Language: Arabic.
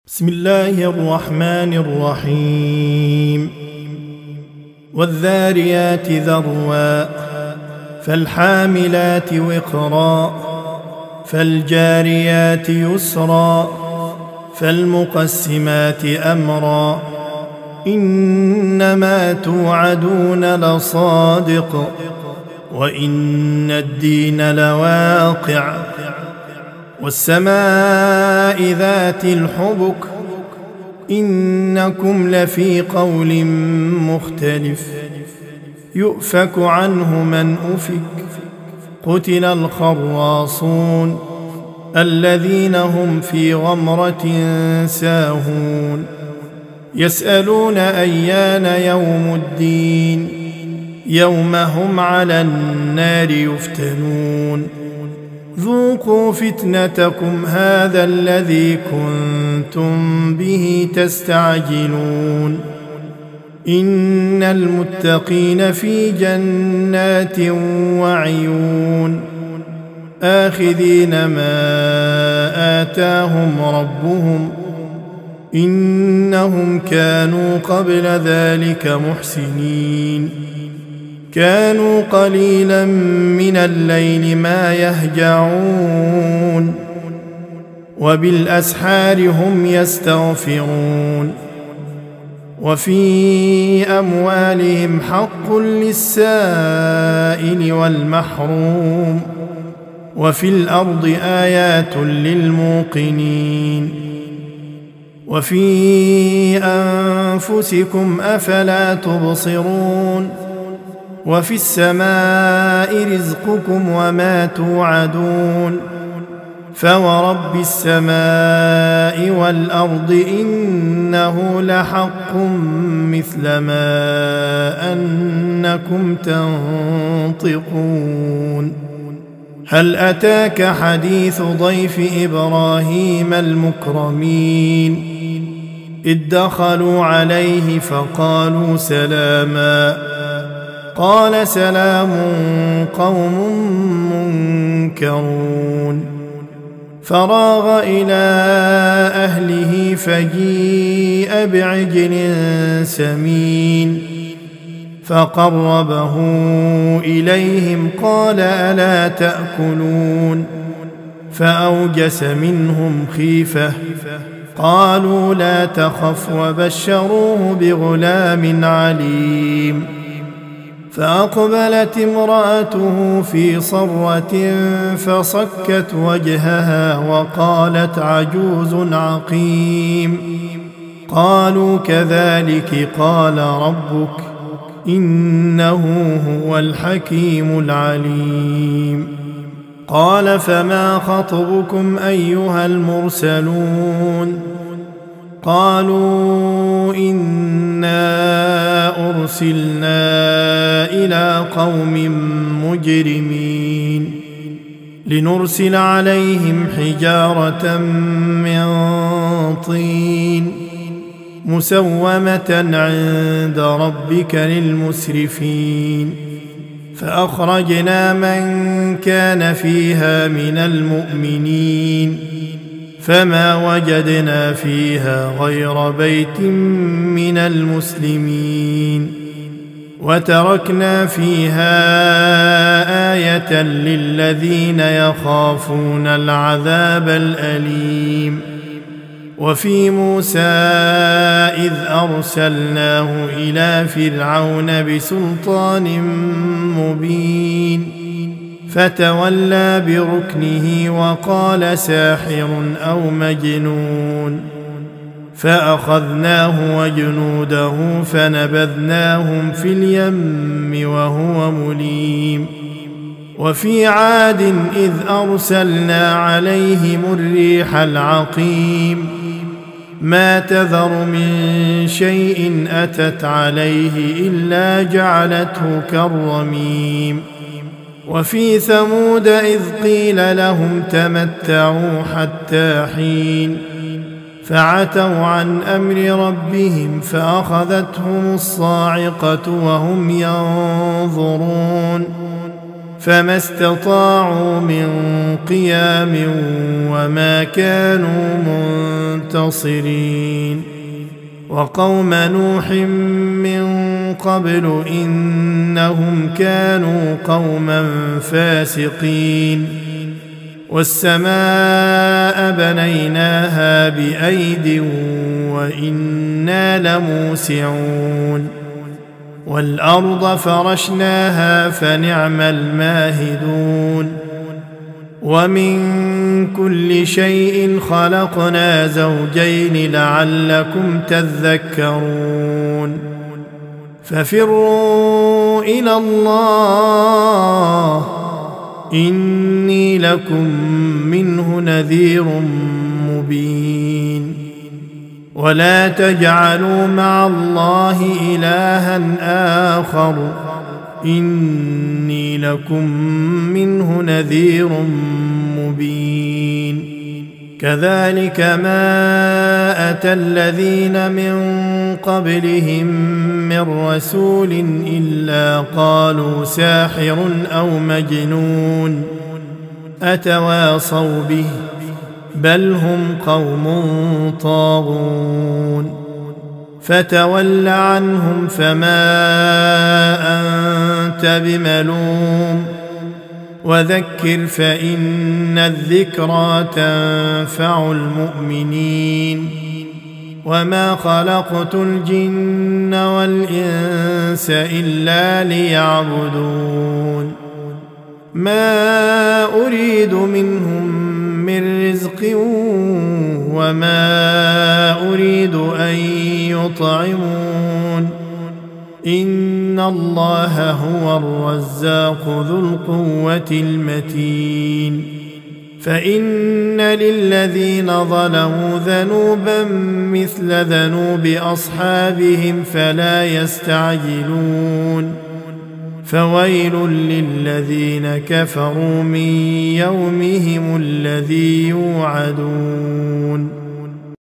بسم الله الرحمن الرحيم والذاريات ذروا فالحاملات وقرا فالجاريات يسرا فالمقسمات أمرا إنما توعدون لصادق وإن الدين لواقع والسماء ذات الحبك إنكم لفي قول مختلف يؤفك عنه من أفك قتل الخراصون الذين هم في غمرة ساهون يسألون أيان يوم الدين يوم هم على النار يفتنون ذوقوا فتنتكم هذا الذي كنتم به تستعجلون إن المتقين في جنات وعيون آخذين ما آتاهم ربهم إنهم كانوا قبل ذلك محسنين كانوا قليلا من الليل ما يهجعون وبالأسحار هم يستغفرون وفي أموالهم حق للسائل والمحروم وفي الأرض آيات للموقنين وفي أنفسكم أفلا تبصرون وفي السماء رزقكم وما توعدون فورب السماء والأرض إنه لحق مثل ما أنكم تنطقون هل أتاك حديث ضيف إبراهيم المكرمين إذ دخلوا عليه فقالوا سلاما قال سلام قوم منكرون فراغ إلى أهله فجيء بعجل سمين فقربه إليهم قال ألا تأكلون فأوجس منهم خيفة قالوا لا تخف وبشروه بغلام عليم فأقبلت امرأته في صرة فصكت وجهها وقالت عجوز عقيم قالوا كذلك قال ربك إنه هو الحكيم العليم قال فما خطبكم أيها المرسلون قالوا إنا أرسلنا إلى قوم مجرمين لنرسل عليهم حجارة من طين مسومة عند ربك للمسرفين فأخرجنا من كان فيها من المؤمنين فما وجدنا فيها غير بيت من المسلمين وتركنا فيها آية للذين يخافون العذاب الأليم وفي موسى إذ أرسلناه إلى فرعون بسلطان مبين فتولى بركنه وقال ساحر أو مجنون فأخذناه وجنوده فنبذناهم في اليم وهو مليم وفي عاد إذ أرسلنا عليهم الريح العقيم ما تذر من شيء أتت عليه إلا جعلته كالرميم وفي ثمود إذ قيل لهم تمتعوا حتى حين فعتوا عن أمر ربهم فأخذتهم الصاعقة وهم ينظرون فما استطاعوا من قيام وما كانوا منتصرين. وقوم نوح من قبل إنهم كانوا قوما فاسقين. والسماء بنيناها بأيد وإنا لموسعون. والأرض فرشناها فنعم الماهدون. ومن كل شيء خلقنا زوجين لعلكم تذكرون. ففروا إلى الله إني لكم منه نذير مبين. ولا تجعلوا مع الله إلها آخر إني لكم منه نذير مبين. كذلك ما أتى الذين من قبلهم من رسول إلا قالوا ساحر أو مجنون أتواصوا به بل هم قوم طاغون. فتول عنهم فما أنت بملوم وذكر فإن الذكرى تنفع المؤمنين. وما خلقت الجن والإنس إلا ليعبدون. ما أريد منهم من رزق وما أريد أن يطعمون إن الله هو الرزاق ذو القوة المتين. فإن للذين ظلموا ذنوبا مثل ذنوب أصحابهم فلا يستعجلون. فويل للذين كفروا من يومهم الذي يوعدون.